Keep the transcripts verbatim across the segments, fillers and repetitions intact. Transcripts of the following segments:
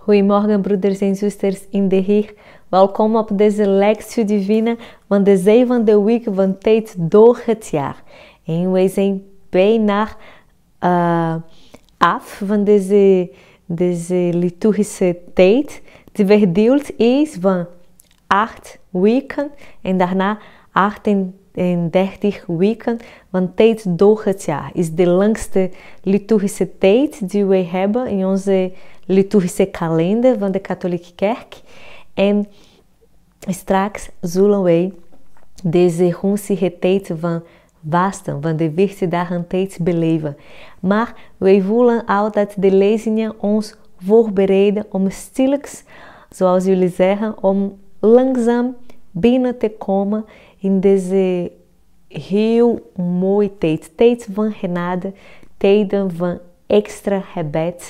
Goedemorgen broeders en zusters in de Heer. Welkom op deze lectie divine van de zevende week van tijd door het jaar. En wij zijn bijna uh, af van deze, deze liturgische tijd die verdeeld is van acht weken en daarna achtendertig weken van tijd door het jaar. Is de langste liturgische tijd die wij hebben in onze liturgische kalender van de katholieke kerk. En straks zullen wij deze gunstige tijd van vasten, van de veertien dagen tijd beleven. Maar wij voelen altijd de lezingen ons voorbereiden om stilletjes, zoals jullie zeggen, om langzaam binnen te komen in deze heel mooie tijd. Tijd van genade, tijden van extra gebed,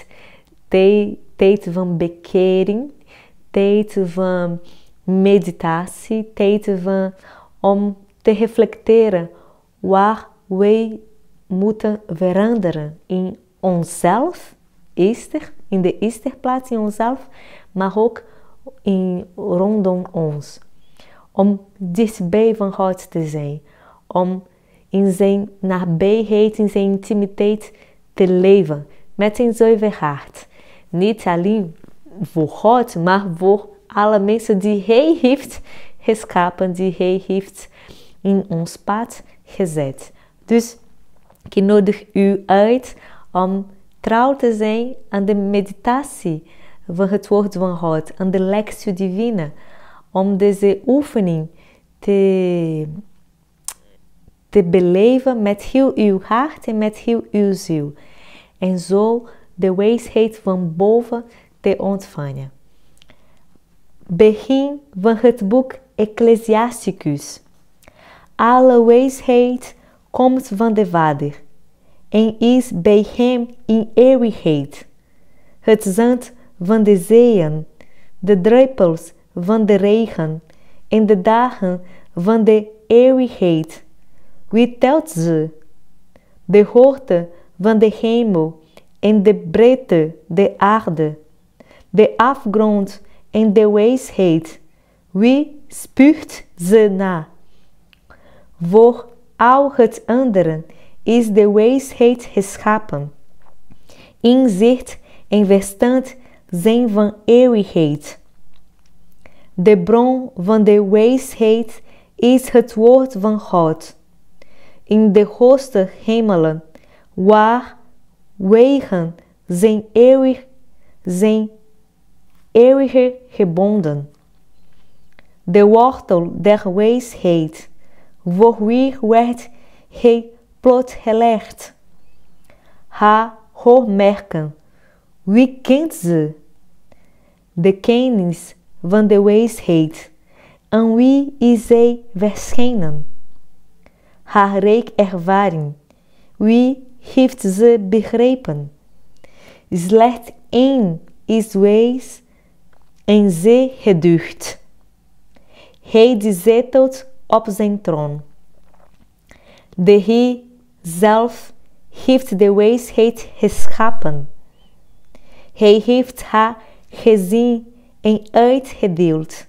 tijd van bekering, tijd van meditatie, tijd van om te reflecteren waar wij moeten veranderen in onszelf, eerst, in de eerste plaats in onszelf, maar ook in, rondom ons. Om dichtbij van God te zijn, om in zijn nabijheid, in zijn intimiteit te leven, met een zuiver hart. Niet alleen voor God, maar voor alle mensen die Hij heeft geschapen, die Hij heeft in ons pad gezet. Dus ik nodig u uit om trouw te zijn aan de meditatie van het woord van God, aan de lectio divina, om deze oefening te, te beleven met heel uw hart en met heel uw ziel. En zo de wijsheid van boven te ontvangen. Begin van het boek Ecclesiasticus. Alle wijsheid komt van de Vader en is bij hem in eeuwigheid. Het zand van de zeeën, de druppels van de regen en de dagen van de eeuwigheid. Wie telt ze? De hoogte van de hemel en de breedte der aarde, de afgrond en de wijsheid, wie spuugt ze na? Voor al het andere is de wijsheid geschapen. Inzicht en verstand zijn van eeuwigheid. De bron van de wijsheid is het woord van God. In de hoogste hemelen, waar wegen zijn eeuwig, zijn eeuwige gebonden. De wortel der wijsheid, voor wie werd hij blootgelegd. Haar oogmerken, wie kent ze? De kennis van de wijsheid, aan wie is zij verschenen? Haar rijk ervaring, wie heeft ze begrepen? Slechts één is wijs en zij geducht. Hij die zetelt op zijn troon. De Heer zelf heeft de wijsheid geschapen. Hij heeft haar gezien en uitgedeeld.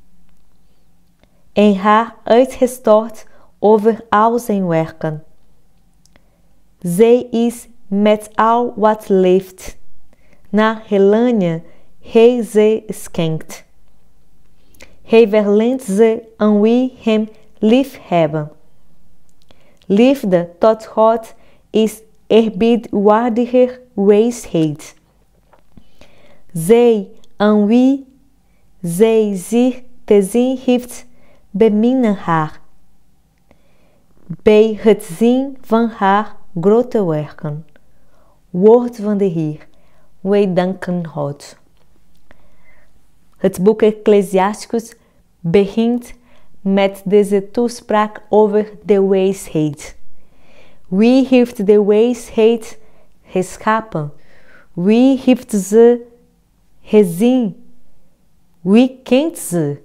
En haar uitgestort over al zijn werken. Zij is met al wat leeft, naar gelanje hij ze schenkt. Hij verleent ze aan wie hem lief hebben. Liefde tot God is eerbiedwaardiger wijsheid. Zij aan wie zij zich te zien heeft, beminnen haar. Bij het zien van haar grote werken. Woord van de Heer, wij danken God. Het boek Ecclesiasticus begint met deze toespraak over de wijsheid. Wie heeft de wijsheid geschapen? Wie heeft ze gezien? Wie kent ze?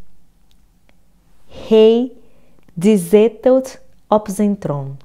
Hij die zetelt op zijn troon.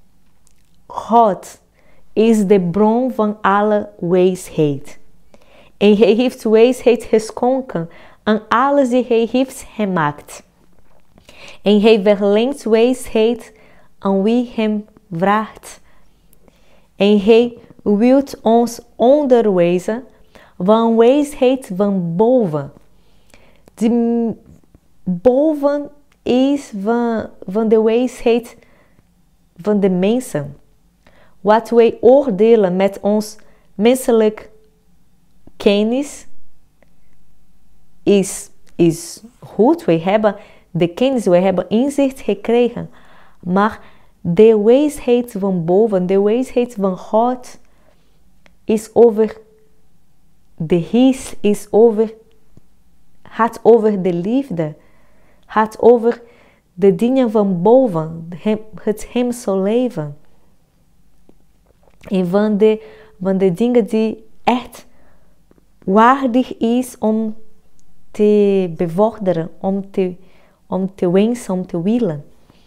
God is de bron van alle wijsheid. En hij heeft wijsheid geschonken aan alles die hij heeft gemaakt. En hij verlengt wijsheid aan wie hem vraagt. En hij wilt ons onderwijzen van wijsheid van boven. Die boven is van, van de wijsheid van de mensen. Wat wij oordelen met ons menselijk kennis is, is goed. Wij hebben de kennis, wij hebben inzicht gekregen. Maar de wijsheid van boven, de wijsheid van God is over de geest, is over, gaat over de liefde, gaat over de dingen van boven, het hemelse leven. En van de, van de dingen die echt waardig is om te bevorderen, om te, om te wensen, om te willen.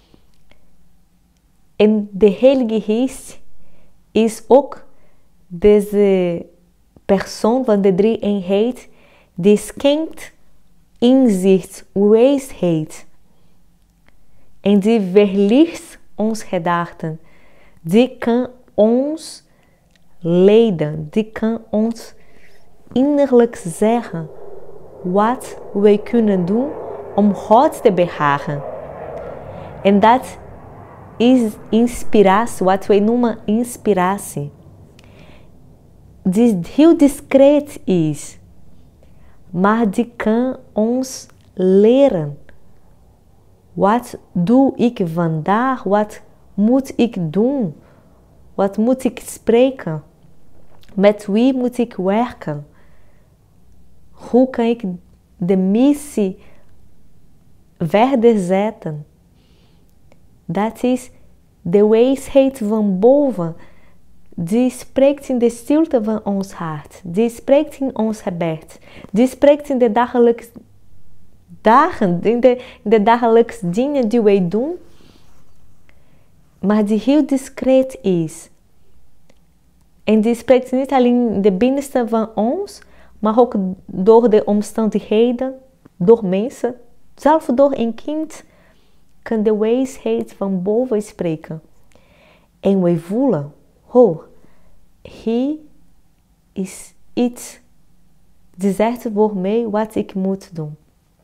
En de Heilige Geest is ook deze persoon van de drie-eenheid die schenkt inzicht, wijsheid. En die verlicht ons gedachten. Die kan ons leiden. Die kan ons innerlijk zeggen wat wij kunnen doen om God te behagen. En dat is inspiratie, wat wij noemen inspiratie. Die heel discreet is, maar die kan ons leren. Wat doe ik vandaag? Wat moet ik doen? Wat moet ik spreken? Met wie moet ik werken? Hoe kan ik de missie verder zetten? Dat is de wijsheid van boven. Die spreekt in de stilte van ons hart. Die spreekt in ons gebed. Die spreekt in de dagelijkse dagen, in de, in de dagelijkse dingen die wij doen. Maar die heel discreet is. En die spreekt niet alleen in de binnenste van ons, maar ook door de omstandigheden, door mensen. Zelfs door een kind kan de wijsheid van boven spreken. En wij voelen, oh, hier is iets die zegt voor mij wat ik moet doen.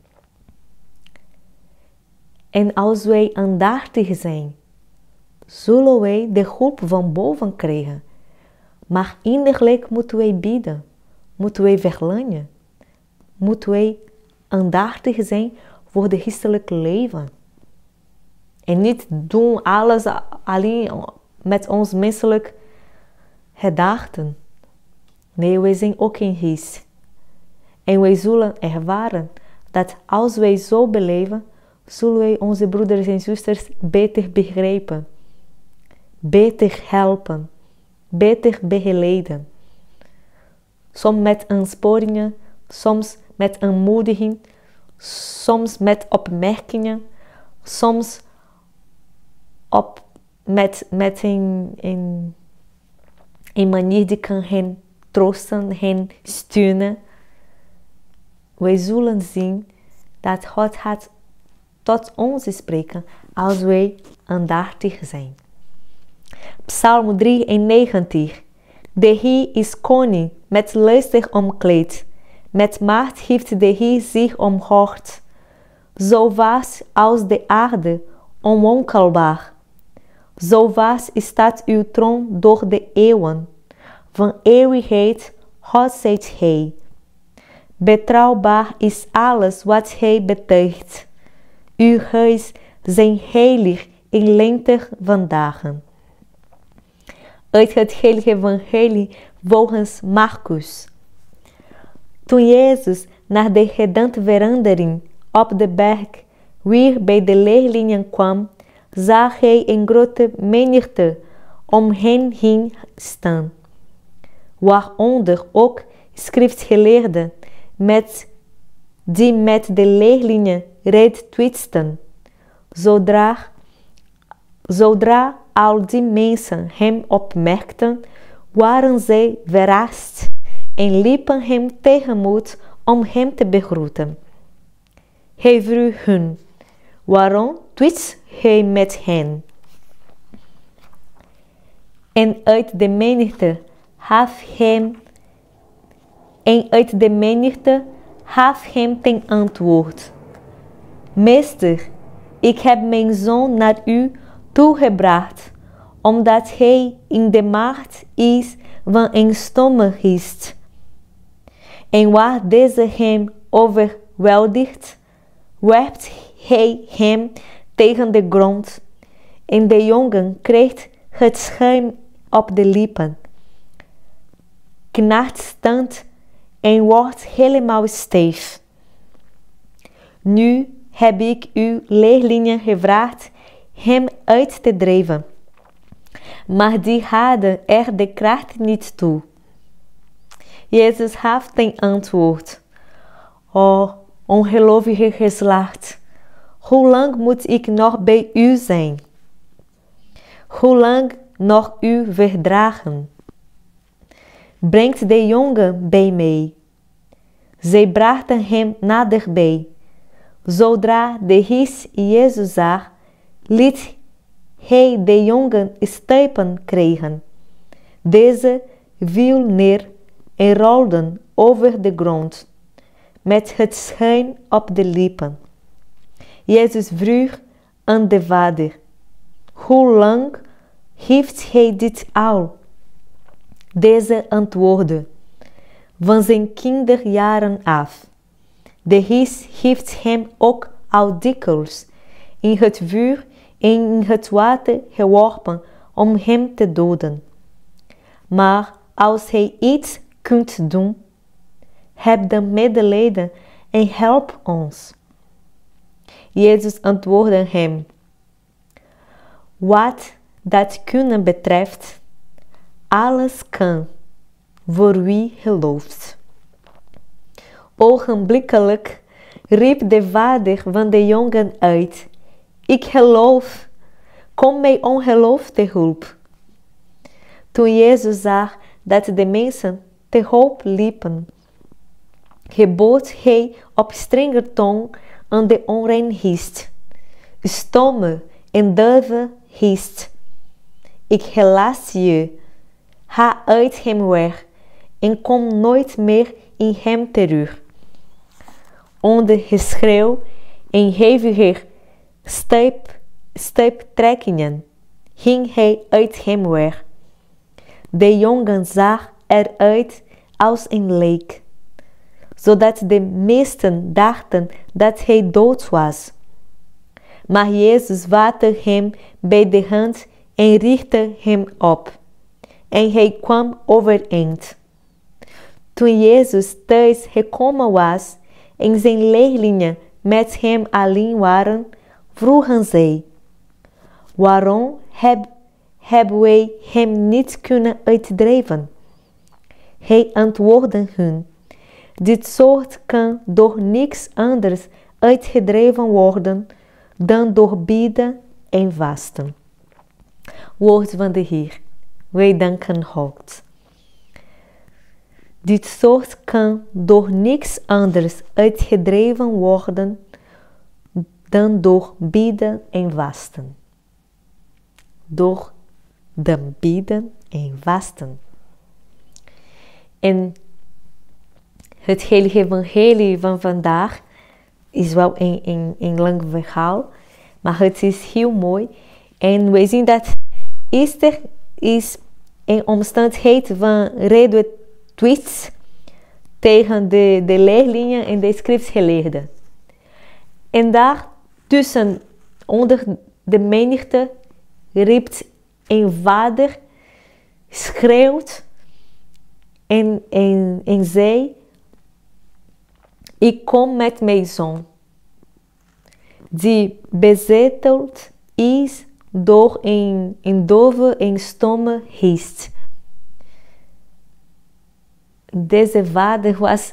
En als wij aandachtig zijn, zullen wij de hulp van boven krijgen. Maar innerlijk moeten wij bidden, moeten wij verlangen, moeten wij aandachtig zijn voor het geestelijke leven. En niet doen alles alleen met ons menselijk gedachten. Nee, wij zijn ook in geest. En wij zullen ervaren dat als wij zo beleven, zullen wij onze broeders en zusters beter begrijpen, beter helpen, beter begeleiden. Soms met aansporingen, soms met aanmoediging, soms met opmerkingen, soms op, met, met een, een, een manier die kan hen troosten, hen steunen. Wij zullen zien dat God gaat tot ons spreken als wij aandachtig zijn. Psalm drieënnegentig. De Heer is koning, met luister omkleed. Met macht heeft de Heer zich omhoogd. Zo vast als de aarde, onwankelbaar. Zo vast staat uw troon door de eeuwen. Van eeuwigheid, God zijt Hij. Betrouwbaar is alles wat Hij betuigt. Uw huis zijn heilig in lengte van dagen. Uit het heilige evangelie volgens Marcus. Toen Jezus na de gedaanteverandering op de berg weer bij de leerlingen kwam, zag hij een grote menigte om hen heen staan, waaronder ook schriftgeleerden met die met de leerlingen reed twisten. Zodra, zodra al die mensen hem opmerkten, waren zij verrast en liepen hem tegemoet om hem te begroeten. Hij vroeg hun, waarom twist hij met hen? En uit de menigte gaf hem, en uit de menigte gaf hem ten antwoord, Meester, ik heb mijn zoon naar u toegebracht, omdat hij in de macht is van een stomme geest. En waar deze hem overweldigt, werpt hij hem tegen de grond, en de jongen krijgt het schuim op de lippen, knakt stand en wordt helemaal stijf. Nu heb ik uw leerlingen gevraagd hem uit te drijven, maar die hadden er de kracht niet toe. Jezus gaf ten antwoord, O ongelovige geslacht, hoe lang moet ik nog bij u zijn? Hoe lang nog u verdragen? Brengt de jongen bij mij. Zij brachten hem naderbij. Zodra de geest Jezus zag, liet hij de jongen stuipen krijgen. Deze viel neer en rolde over de grond, met het schuim op de lippen. Jezus vroeg aan de vader, hoe lang heeft hij dit al? Deze antwoordde, van zijn kinderjaren af. De geest heeft hem ook al dikwijls in het vuur en in het water geworpen om hem te doden. Maar als hij iets kunt doen, heb dan medelijden en help ons. Jezus antwoordde hem, wat dat kunnen betreft, alles kan voor wie gelooft. Ogenblikkelijk riep de vader van de jongen uit, ik geloof, kom mijn ongeloof te hulp. Toen Jezus zag dat de mensen te hulp liepen, gebood hij op strenge toon aan de onrein geest, stomme en dove geest, ik helaas je, ga uit hem weg en kom nooit meer in hem terug. Onder geschreeuw en hevige stuip, stuiptrekkingen ging hij uit hem weg. De jongen zag eruit als een lijk, zodat de meesten dachten dat hij dood was. Maar Jezus vatte hem bij de hand en richtte hem op, en hij kwam overeind. Toen Jezus thuis gekomen was en zijn leerlingen met hem alleen waren, vroegen zij, waarom heb, hebben wij hem niet kunnen uitdrijven? Hij antwoordde hun, dit soort kan door niks anders uitgedreven worden dan door bidden en vasten. Woord van de Heer, wij danken God. Dit soort kan door niks anders uitgedreven worden dan door bidden en vasten. Door de bidden en vasten. En het heilige evangelie van vandaag is wel een, een, een lang verhaal, maar het is heel mooi. En wij zien dat Esther is een omstandigheid van redetwist tegen de, de leerlingen en de schriftgeleerden. En daar tussen, onder de menigte, riep een vader, schreeuwt en, en, en zei, ik kom met mijn zoon, die bezeteld is door een, een dove en stomme geest. Deze vader was,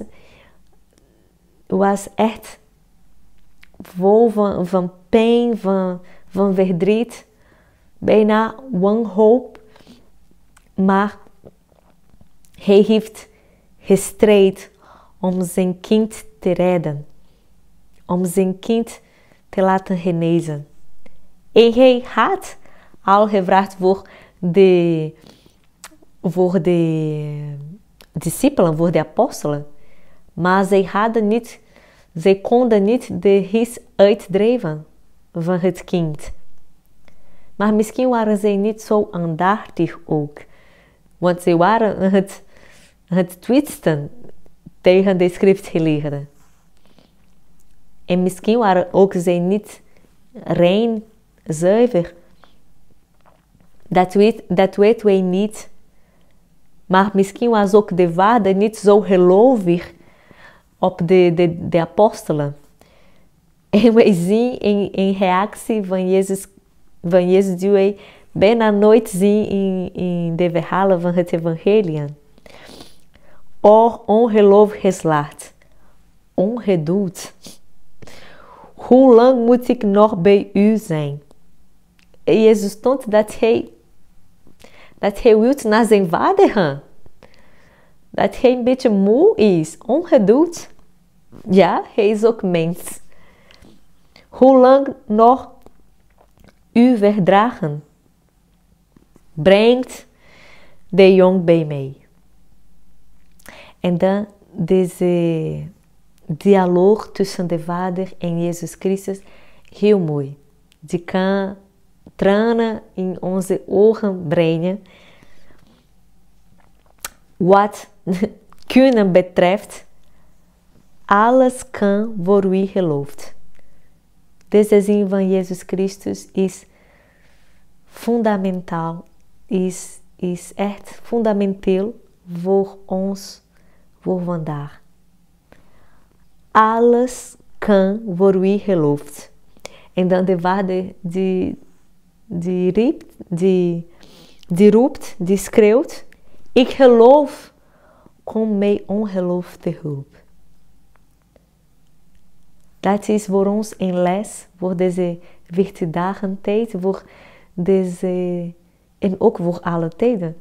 was echt vol van, van pijn, van, van verdriet, bijna wanhoop. Maar hij heeft gestrijd om zijn kind te redden, om zijn kind te laten genezen. En hij had al gevraagd voor de, voor de discipelen, voor de apostelen, maar zij hadden niet, zij konden niet de geest uitdrijven van het kind. Maar misschien waren zij niet zo aandachtig ook, want zij waren het, het twisten tegen de schriftgeleerden. En misschien waren ook zij niet rein, zuiver. Dat weet, dat weten wij niet. Maar misschien was ook de vader niet zo gelovig op de, de, de apostelen. En wij zien in, in reactie van Jezus, van Jezus die wij bijna nooit zien in, in de verhalen van het evangelie. O ongeloof geslacht, ongeduld. Hoe lang moet ik nog bij u zijn? En Jezus stond dat hij, dat hij wil naar zijn vader gaan. Dat hij een beetje moe is, ongeduld. Ja, hij is ook mens. Hoe lang nog u verdragen? Brengt de jong bij mij. En dan deze dialoog tussen de vader en Jezus Christus, heel mooi. Die kan tranen in onze ogen brengen. Wat kunnen betreft, alles kan voor wie gelooft. Deze zin van Jezus Christus is fundamentaal, is, is echt fundamenteel voor ons, voor vandaag. Alles kan voor wie gelooft. En dan de vader die, die, riep, die, die roept, die schreeuwt, ik geloof, kom mij ongeloof te hulp. Dat is voor ons een les, voor deze veertien dagen tijd, voor deze, en ook voor alle tijden.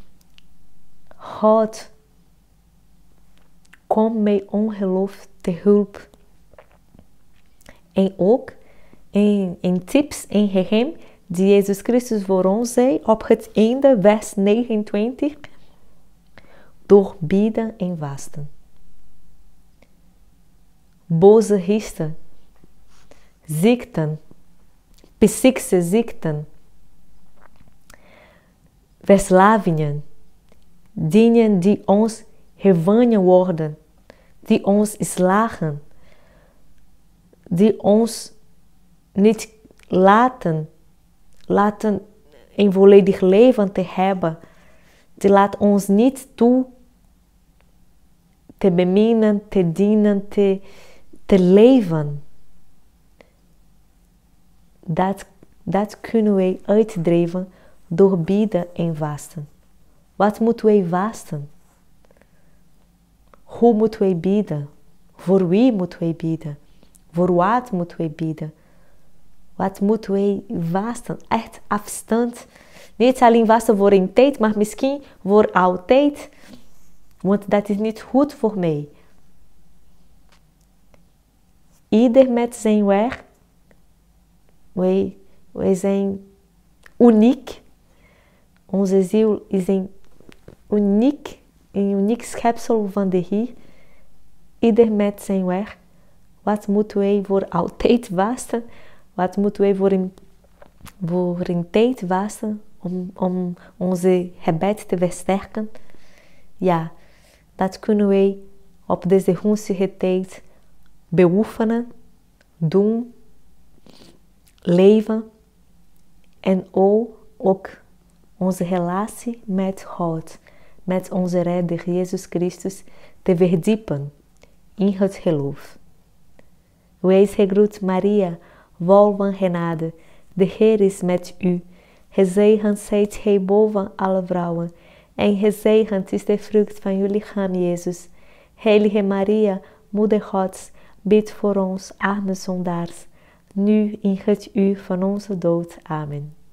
God, kom mij ongeloof te hulp. En ook in, in tips en geheim die Jezus Christus voor ons zei op het einde, vers negenentwintig. Door bidden en vasten. Boze geesten, ziekten, psychische ziekten, verslavingen, dingen die ons gevangen worden, die ons slagen, die ons niet laten, laten een volledig leven te hebben, die laat ons niet toe te beminnen, te dienen, te, te leven. Dat, dat kunnen wij uitdrijven door bidden en vasten. Wat moeten wij vasten? Hoe moeten wij bidden? Voor wie moeten wij bidden? Voor wat moeten wij bidden? Wat moeten wij vasten? Echt afstand. Niet alleen vasten voor een tijd, maar misschien voor altijd. Want dat is niet goed voor mij. Ieder met zijn weg. Wij, wij zijn uniek. Onze ziel is een uniek, een uniek schepsel van de Heer. Ieder met zijn weg. Wat moeten wij voor altijd vasten? Wat moeten wij voor een, voor een tijd vasten? Om, om onze gebed te versterken? Ja, dat kunnen wij op deze gunstige tijd beoefenen, doen, leven en ook onze relatie met God, met onze Redder Jezus Christus te verdiepen in het geloof. Wees gegroet Maria, vol van genade, de Heer is met u. Gezegend zijt gij boven alle vrouwen, en gezegend is de vrucht van uw lichaam, Jezus. Heilige Maria, Moeder Gods, bid voor ons arme zondaars, nu in het uur van onze dood. Amen.